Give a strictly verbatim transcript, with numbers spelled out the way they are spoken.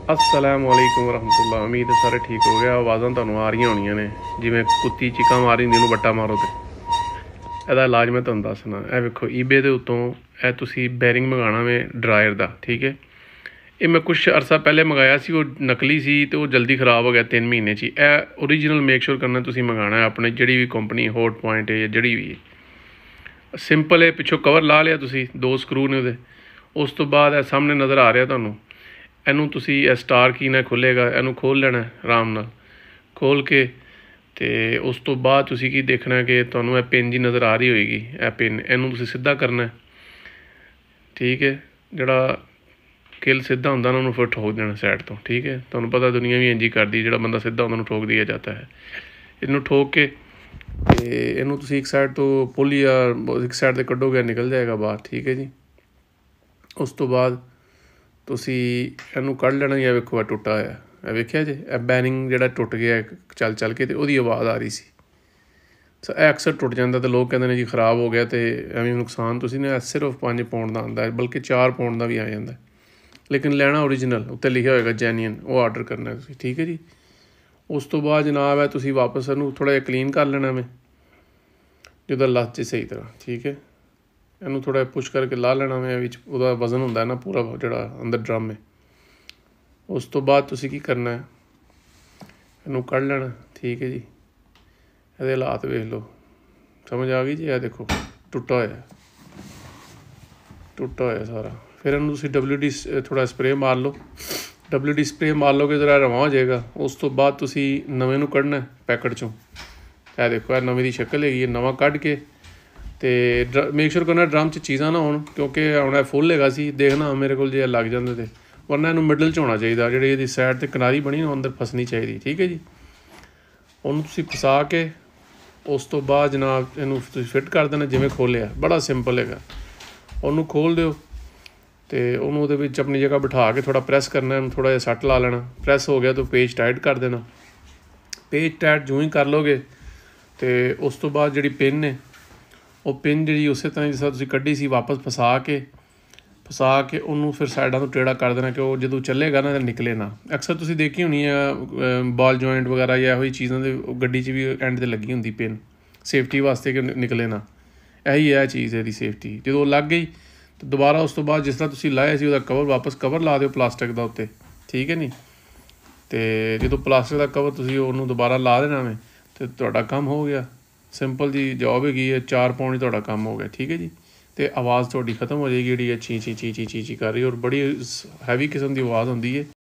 अस्सलामुअलैकुम वरहमतुल्लाह। उम्मीद है सारे ठीक हो गया। आवाज़ां तुहानूं आ रही होणियां ने जिवें कुत्ती चीकां मार रही होंदी, बट्टा मारो तो ਇਹਦਾ इलाज मैं तुहानूं दसना। ਇਹ ਵੇਖੋ ईबे ਦੇ ਉੱਤੋਂ ਇਹ ਤੁਸੀਂ ਬੈਰਿੰਗ ਮੰਗਾਉਣਾ ਵੇ ਡਰਾਇਰ ਦਾ, ठीक है। ਇਹ ਮੈਂ ਕੁਛ ਅਰਸਾ ਪਹਿਲੇ ਮੰਗਾਇਆ ਸੀ, ਉਹ ਨਕਲੀ ਸੀ ਤੇ ਉਹ ਜਲਦੀ ਖਰਾਬ ਹੋ ਗਿਆ ਤਿੰਨ ਮਹੀਨੇ 'ਚ ਹੀ। ਇਹ ਓਰੀਜਨਲ ਮੇਕ ਸ਼ੋਰ ਕਰਨਾ ਤੁਸੀਂ ਮੰਗਾਉਣਾ ਆਪਣੇ ਜਿਹੜੀ ਵੀ ਕੰਪਨੀ ਹੋਟ ਪੁਆਇੰਟ ਹੈ ਜਾਂ ਜਿਹੜੀ ਵੀ ਹੈ। ਸਿੰਪਲ ਹੈ, ਪਿੱਛੋਂ ਕਵਰ ਲਾ ਲਿਆ ਤੁਸੀਂ, ਦੋ ਸਕਰੂ ਨੇ ਉਹਦੇ। ਉਸ ਤੋਂ ਬਾਅਦ ਇਹ ਸਾਹਮਣੇ ਨਜ਼ਰ ਆ ਰਿਹਾ ਤੁਹਾਨੂੰ, ਇਹਨੂੰ ਤੁਸੀਂ ਇਹ ਸਟਾਰ ਕੀ ਨਾਲ ਖੁੱਲ੍ਹੇਗਾ, ਇਹਨੂੰ ਖੋਲ੍ਹ ਲੈਣਾ ਆਰਾਮ ਨਾਲ। ਖੋਲ੍ਹ ਕੇ ਅਤੇ ਉਸ ਤੋਂ ਬਾਅਦ ਤੁਸੀਂ ਕੀ ਦੇਖਣਾ ਕਿ ਤੁਹਾਨੂੰ ਇਹ ਪਿੰਨ ਜੀ ਨਜ਼ਰ ਆ ਰਹੀ ਹੋਏਗੀ, ਇਹ ਪਿੰਨ ਇਹਨੂੰ ਤੁਸੀਂ ਸਿੱਧਾ ਕਰਨਾ, ਠੀਕ ਹੈ। ਜਿਹੜਾ ਕਿੱਲ ਸਿੱਧਾ ਹੁੰਦਾ ਨਾ ਉਹਨੂੰ ਫਿਰ ਠੋਕ ਦੇਣਾ ਸਾਈਡ ਤੋਂ, ਠੀਕ ਹੈ। ਤੁਹਾਨੂੰ ਪਤਾ ਦੁਨੀਆ ਵੀ ਇੰਝ ਹੀ ਕਰਦੀ, ਜਿਹੜਾ ਬੰਦਾ ਸਿੱਧਾ ਹੁੰਦਾ ਉਹਨੂੰ ਠੋਕ ਦਿਆ ਜਾਂਦਾ ਹੈ। ਇਹਨੂੰ ਠੋਕ ਕੇ ਅਤੇ ਇਹਨੂੰ ਤੁਸੀਂ ਇੱਕ ਸਾਈਡ ਤੋਂ ਪੁੱਲੀ ਜਾਂ ਇੱਕ ਸਾਈਡ 'ਤੇ ਕੱਢੋਗੇ, ਨਿਕਲ ਜਾਏਗਾ ਬਾਹਰ, ਠੀਕ ਹੈ ਜੀ। ਉਸ ਤੋਂ ਬਾਅਦ ਤੁਸੀਂ ਇਹਨੂੰ ਕੱਢ ਲੈਣਾ। ਜਾਂ ਵੇਖੋ ਇਹ ਟੁੱਟਾ ਹੋਇਆ, ਇਹ ਵੇਖਿਆ ਜੇ ਇਹ ਬੈਰਿੰਗ ਜਿਹੜਾ ਟੁੱਟ ਗਿਆ ਚੱਲ ਚੱਲ ਕੇ, ਅਤੇ ਉਹਦੀ ਆਵਾਜ਼ ਆ ਰਹੀ ਸੀ। ਸੋ ਇਹ ਅਕਸਰ ਟੁੱਟ ਜਾਂਦਾ ਅਤੇ ਲੋਕ ਕਹਿੰਦੇ ਨੇ ਜੀ ਖ਼ਰਾਬ ਹੋ ਗਿਆ ਅਤੇ ਐਵੇਂ ਨੁਕਸਾਨ। ਤੁਸੀਂ ਨੇ ਸਿਰਫ ਪੰਜ ਪਾਉਂਡ ਦਾ ਆਉਂਦਾ, ਬਲਕਿ ਚਾਰ ਪਾਉਂਡ ਦਾ ਵੀ ਆ ਜਾਂਦਾ, ਲੇਕਿਨ ਲੈਣਾ ਓਰੀਜਨਲ, ਉੱਤੇ ਲਿਖਿਆ ਹੋਏਗਾ ਜੈਨੂਇਨ, ਉਹ ਆਰਡਰ ਕਰਨਾ ਤੁਸੀਂ, ਠੀਕ ਹੈ ਜੀ। ਉਸ ਤੋਂ ਬਾਅਦ ਜਨਾਬ ਹੈ ਤੁਸੀਂ ਵਾਪਸ ਇਹਨੂੰ ਥੋੜ੍ਹਾ ਜਿਹਾ ਕਲੀਨ ਕਰ ਲੈਣਾ ਵੇ ਜਦੋਂ ਲੱਥ ਜੇ ਸਹੀ ਤਰ੍ਹਾਂ, ਠੀਕ ਹੈ। ਇਹਨੂੰ ਥੋੜ੍ਹਾ ਜਿਹਾ ਪੁਸ਼ ਕਰਕੇ ਲਾ ਲੈਣਾ ਵੇ, ਵਿੱਚ ਉਹਦਾ ਵਜ਼ਨ ਹੁੰਦਾ ਨਾ ਪੂਰਾ ਜਿਹੜਾ ਅੰਦਰ ਡਰਮ ਹੈ। ਉਸ ਤੋਂ ਬਾਅਦ ਤੁਸੀਂ ਕੀ ਕਰਨਾ ਹੈ, ਇਹਨੂੰ ਕੱਢ ਲੈਣਾ, ਠੀਕ ਹੈ ਜੀ। ਇਹਦੇ ਹਾਲਾਤ ਵੇਖ ਲਓ, ਸਮਝ ਆ ਗਈ ਜੀ। ਇਹ ਦੇਖੋ ਟੁੱਟਾ ਹੋਇਆ, ਟੁੱਟਾ ਹੋਇਆ ਸਾਰਾ। ਫਿਰ ਇਹਨੂੰ ਤੁਸੀਂ ਡਬਲਿਊ ਡੀ ਥੋੜ੍ਹਾ ਸਪਰੇਅ ਮਾਰ ਲਓ, ਡਬਲਿਊ ਡੀ ਸਪਰੇਅ ਮਾਰ ਲਓਗੇ ਜ਼ਰਾ ਰਵਾਂ ਹੋ ਜਾਏਗਾ। ਉਸ ਤੋਂ ਬਾਅਦ ਤੁਸੀਂ ਨਵੇਂ ਨੂੰ ਕੱਢਣਾ ਪੈਕਟ 'ਚੋਂ। ਇਹ ਦੇਖੋ ਇਹ ਨਵੇਂ ਦੀ ਸ਼ਕਲ ਹੈਗੀ ਹੈ, ਨਵਾਂ ਕੱਢ ਕੇ ਅਤੇ ਡ ਮੇਕ ਸ਼ੋਰ ਕਰਨਾ ਡਰਮ 'ਚ ਚੀਜ਼ਾਂ ਨਾ ਹੋਣ, ਕਿਉਂਕਿ ਹੁਣ ਇਹ ਫੁੱਲ ਹੈਗਾ ਸੀ, ਦੇਖਣਾ ਮੇਰੇ ਕੋਲ ਜੇ ਲੱਗ ਜਾਂਦੇ ਤੇ, ਵਰਨਾ ਇਹਨੂੰ ਮਿਡਲ 'ਚ ਹੋਣਾ ਚਾਹੀਦਾ, ਜਿਹੜੀ ਇਹਦੀ ਸਾਈਡ 'ਤੇ ਕਿਨਾਰੀ ਬਣੀ ਨਾ ਅੰਦਰ ਫਸਣੀ ਚਾਹੀਦੀ, ਠੀਕ ਹੈ ਜੀ। ਉਹਨੂੰ ਤੁਸੀਂ ਫਸਾ ਕੇ ਉਸ ਤੋਂ ਬਾਅਦ ਜਨਾਬ ਇਹਨੂੰ ਤੁਸੀਂ ਫਿੱਟ ਕਰ ਦੇਣਾ ਜਿਵੇਂ ਖੋਲ੍ਹਿਆ, ਬੜਾ ਸਿੰਪਲ ਹੈਗਾ। ਉਹਨੂੰ ਖੋਲ੍ਹ ਦਿਓ ਅਤੇ ਉਹਨੂੰ ਉਹਦੇ ਵਿੱਚ ਆਪਣੀ ਜਗ੍ਹਾ ਬਿਠਾ ਕੇ ਥੋੜ੍ਹਾ ਪ੍ਰੈਸ ਕਰਨਾ, ਇਹਨੂੰ ਥੋੜ੍ਹਾ ਜਿਹਾ ਸੱਟ ਲਾ ਲੈਣਾ। ਪ੍ਰੈਸ ਹੋ ਗਿਆ ਤਾਂ ਪੇਜ ਟਾਈਟ ਕਰ ਦੇਣਾ। ਪੇਜ ਟਾਈਟ ਜਿਉਂ ਹੀ ਕਰ ਲਓਗੇ ਅਤੇ ਉਸ ਤੋਂ ਬਾਅਦ ਜਿਹੜੀ ਪਿੰਨ ਹੈ, ਉਹ ਪਿੰਨ ਜਿਹੜੀ ਉਸੇ ਤਰ੍ਹਾਂ ਜਿਸ ਤਰ੍ਹਾਂ ਤੁਸੀਂ ਕੱਢੀ ਸੀ ਵਾਪਸ ਫਸਾ ਕੇ ਫਸਾ ਕੇ ਉਹਨੂੰ ਫਿਰ ਸਾਈਡਾਂ ਤੋਂ ਟੇੜਾ ਕਰ ਦੇਣਾ ਕਿ ਉਹ ਜਦੋਂ ਚੱਲੇਗਾ ਨਾ ਤਾਂ ਨਿਕਲੇ ਨਾ। ਅਕਸਰ ਤੁਸੀਂ ਦੇਖੀ ਹੋਣੀ ਆ ਬਾਲ ਜੁਆਇੰਟ ਵਗੈਰਾ ਜਾਂ ਇਹੋ ਜਿਹੀ ਚੀਜ਼ਾਂ ਦੇ ਗੱਡੀ 'ਚ ਵੀ ਐਂਡ 'ਤੇ ਲੱਗੀ ਹੁੰਦੀ ਪਿੰਨ, ਸੇਫਟੀ ਵਾਸਤੇ ਕਿ ਨਿਕਲੇ ਨਾ। ਇਹੀ ਹੈ ਚੀਜ਼ ਇਹਦੀ ਸੇਫਟੀ। ਜਦੋਂ ਲੱਗ ਗਈ ਤਾਂ ਦੁਬਾਰਾ ਉਸ ਤੋਂ ਬਾਅਦ ਜਿਸ ਤਰ੍ਹਾਂ ਤੁਸੀਂ ਲਾਇਆ ਸੀ ਉਹਦਾ ਕਵਰ ਵਾਪਸ ਕਵਰ ਲਾ ਦਿਓ ਪਲਾਸਟਿਕ ਦਾ ਉੱਤੇ, ਠੀਕ ਹੈ ਨਹੀਂ। ਅਤੇ ਜਦੋਂ ਪਲਾਸਟਿਕ ਦਾ ਕਵਰ ਤੁਸੀਂ ਉਹਨੂੰ ਦੁਬਾਰਾ ਲਾ ਦੇਣਾ ਵੇ ਅਤੇ ਤੁਹਾਡਾ ਕੰਮ ਹੋ ਗਿਆ। ਸਿੰਪਲ ਜੀ ਜੋਬ ਹੈਗੀ ਹੈ, ਚਾਰ ਪਾਉਣ 'ਚ ਤੁਹਾਡਾ ਕੰਮ ਹੋ ਗਿਆ, ਠੀਕ ਹੈ ਜੀ। ਅਤੇ ਆਵਾਜ਼ ਤੁਹਾਡੀ ਖਤਮ ਹੋ ਜਾਏਗੀ ਜਿਹੜੀ ਹੈ ਚੀ ਚੀ ਚੀ ਚੀ ਚੀ ਚੀ ਕਰ ਰਹੀ, ਔਰ ਬੜੀ ਹੈਵੀ ਕਿਸਮ ਦੀ ਆਵਾਜ਼ ਹੁੰਦੀ ਹੈ।